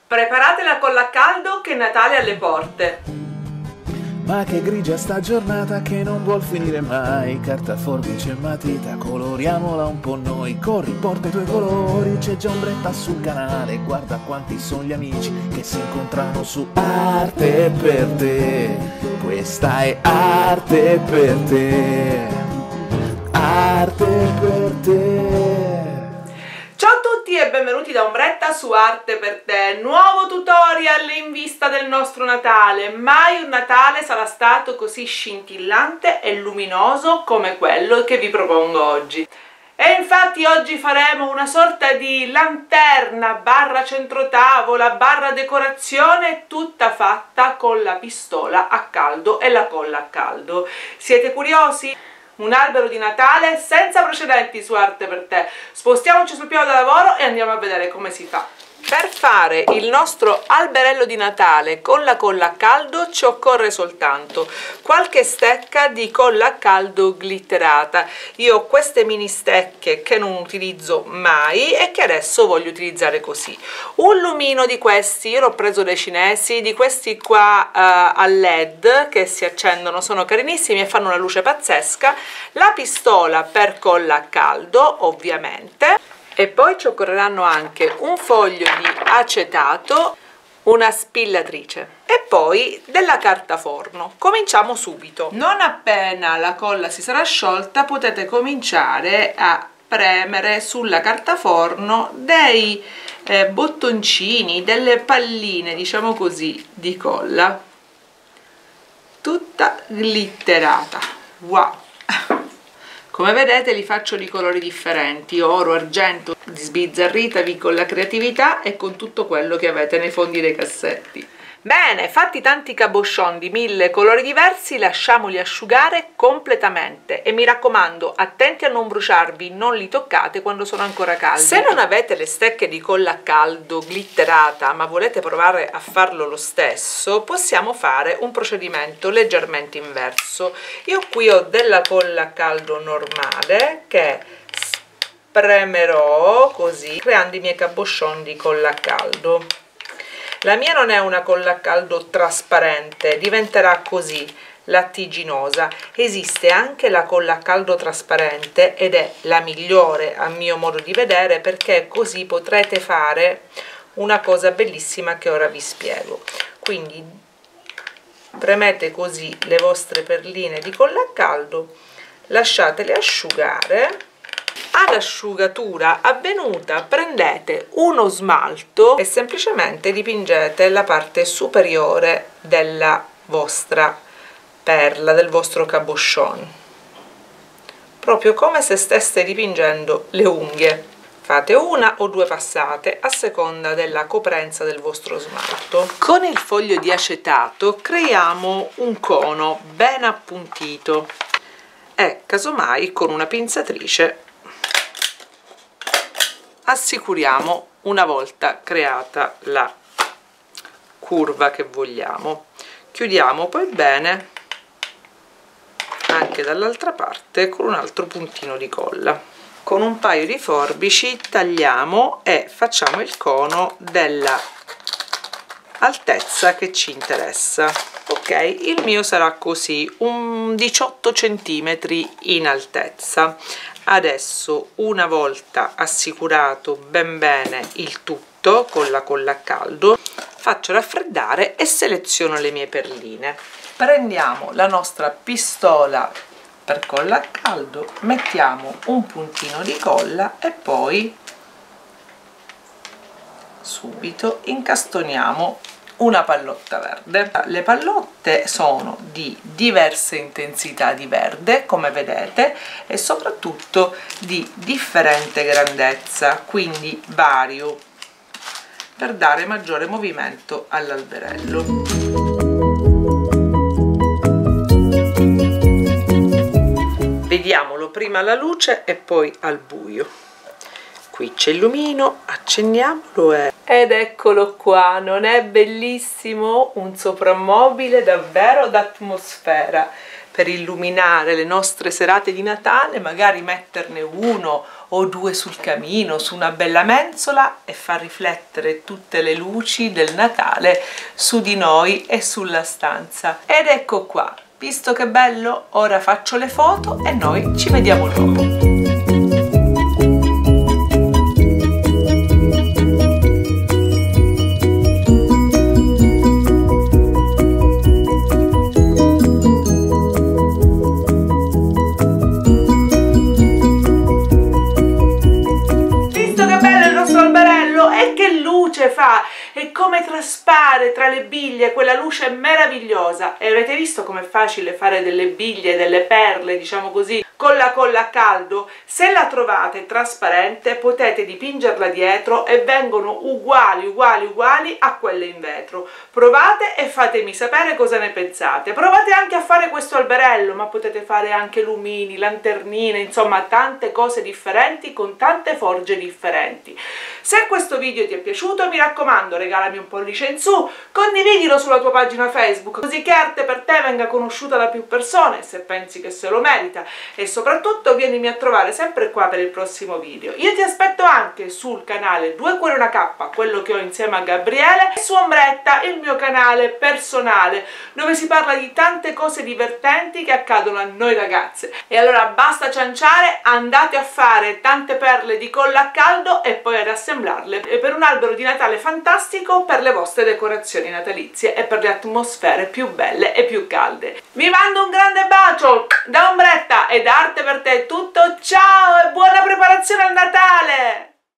Preparate la colla a caldo che Natale è alle porte. Ma che grigia sta giornata che non vuol finire mai. Carta, forbice e matita, coloriamola un po' noi. Corri, porta i tuoi colori, c'è già ombretta sul canale. Guarda quanti sono gli amici che si incontrano su Arte per te. Questa è Arte per te. Arte per te. Ciao a tutti e benvenuti da Ombretta su Arte per te, nuovo tutorial in vista del nostro Natale. Mai un Natale sarà stato così scintillante e luminoso come quello che vi propongo oggi. E infatti oggi faremo una sorta di lanterna barra centrotavola barra decorazione tutta fatta con la pistola a caldo e la colla a caldo. Siete curiosi? Un albero di Natale senza precedenti su Arte per te. Spostiamoci sul piano da lavoro e andiamo a vedere come si fa. Per fare il nostro alberello di Natale con la colla a caldo ci occorre soltanto qualche stecca di colla a caldo glitterata. Io ho queste mini stecche che non utilizzo mai e che adesso voglio utilizzare così. Un lumino di questi, io l'ho preso dai cinesi, di questi qua a LED che si accendono, sono carinissimi e fanno una luce pazzesca. La pistola per colla a caldo, ovviamente. E poi ci occorreranno anche un foglio di acetato, una spillatrice e poi della carta forno. Cominciamo subito. Non appena la colla si sarà sciolta potete cominciare a premere sulla carta forno dei bottoncini, delle palline, diciamo così, di colla, tutta glitterata. Wow! Come vedete li faccio di colori differenti, oro, argento, sbizzarritavi con la creatività e con tutto quello che avete nei fondi dei cassetti. Bene, fatti tanti cabochon di 1000 colori diversi, lasciamoli asciugare completamente e mi raccomando, attenti a non bruciarvi, non li toccate quando sono ancora caldi. Se non avete le stecche di colla a caldo glitterata ma volete provare a farlo lo stesso, possiamo fare un procedimento leggermente inverso. Io qui ho della colla a caldo normale che premerò così creando i miei cabochon di colla a caldo. La mia non è una colla a caldo trasparente, diventerà così, lattiginosa. Esiste anche la colla a caldo trasparente ed è la migliore a mio modo di vedere perché così potrete fare una cosa bellissima che ora vi spiego. Quindi premete così le vostre perline di colla a caldo, lasciatele asciugare. Ad asciugatura avvenuta prendete uno smalto e semplicemente dipingete la parte superiore della vostra perla, del vostro cabochon, proprio come se steste dipingendo le unghie. Fate una o due passate a seconda della coprenza del vostro smalto. Con il foglio di acetato creiamo un cono ben appuntito e casomai con una pinzatrice assicuriamo una volta creata la curva che vogliamo. Chiudiamo poi bene anche dall'altra parte con un altro puntino di colla. Con un paio di forbici tagliamo e facciamo il cono della altezza che ci interessa. Ok, il mio sarà così, un 18 cm in altezza. Adesso, una volta assicurato ben bene il tutto con la colla a caldo, faccio raffreddare e seleziono le mie perline. Prendiamo la nostra pistola per colla a caldo, mettiamo un puntino di colla e poi subito incastoniamo una pallotta verde. Le pallotte sono di diverse intensità di verde, come vedete, e soprattutto di differente grandezza, quindi vario, per dare maggiore movimento all'alberello. Vediamolo prima alla luce e poi al buio. Qui c'è il lumino, accendiamolo ed eccolo qua, non è bellissimo? Un soprammobile davvero d'atmosfera per illuminare le nostre serate di Natale, magari metterne uno o 2 sul camino, su una bella mensola, e far riflettere tutte le luci del Natale su di noi e sulla stanza. Ed ecco qua, visto che bello, ora faccio le foto e noi ci vediamo dopo. E che luce fa, e come traspare tra le biglie quella luce meravigliosa. E avete visto com'è facile fare delle biglie, delle perle, diciamo così, con la colla a caldo? Se la trovate trasparente potete dipingerla dietro e vengono uguali a quelle in vetro. Provate e fatemi sapere cosa ne pensate. Provate anche a fare questo alberello, ma potete fare anche lumini, lanternine, insomma tante cose differenti con tante forge differenti. Se questo video ti è piaciuto, mi raccomando, regalami un pollice in su, condividilo sulla tua pagina Facebook, così che Arte per te venga conosciuta da più persone, se pensi che se lo merita, e soprattutto vienimi a trovare sempre qua per il prossimo video. Io ti aspetto anche sul canale 2 Cuori Una Cappa, quello che ho insieme a Gabriele, e su Ombretta, il mio canale personale, dove si parla di tante cose divertenti che accadono a noi ragazze. E allora basta cianciare, andate a fare tante perle di colla a caldo e poi ad assemblarle per un albero di Natale fantastico, per le vostre decorazioni natalizie e per le atmosfere più belle e più calde. Vi mando un grande bacio da Ombretta, e da Arte per te è tutto, ciao e buona preparazione al Natale!